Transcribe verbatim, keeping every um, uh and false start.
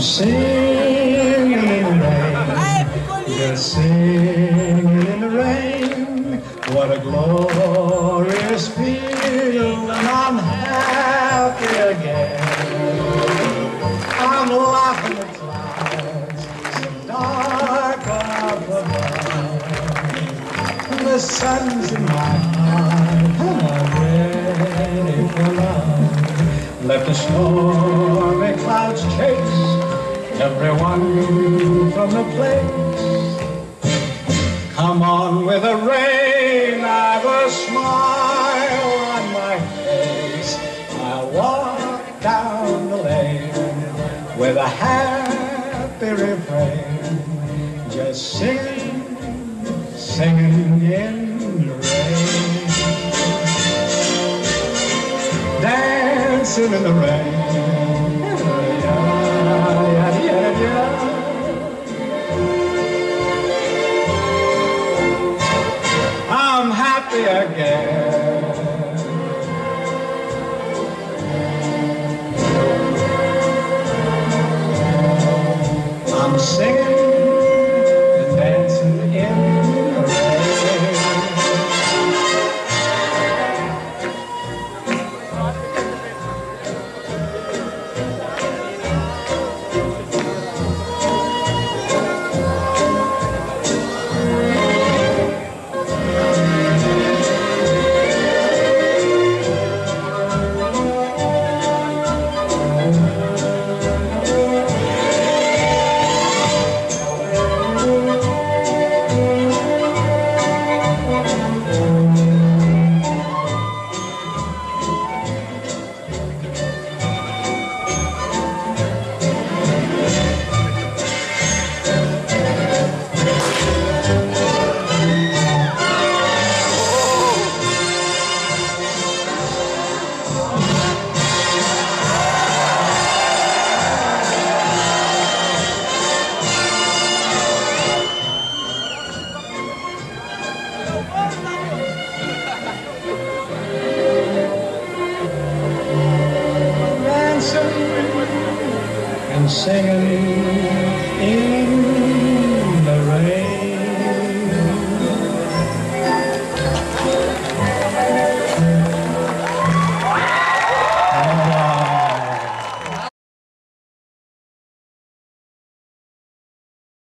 singing in the rain, just singing in the rain. What a glorious feeling, I'm happy again. I'm laughing at clouds so dark up above. The sun's in my heart and I'm ready for love. Let the stormy clouds chase everyone from the place. Come on with the rain, I've a smile on my face. I'll walk down the lane with a happy refrain, just singing, singing in the rain, dancing in the rain. I'm happy again. I'm singing and dancing in the rain. Singing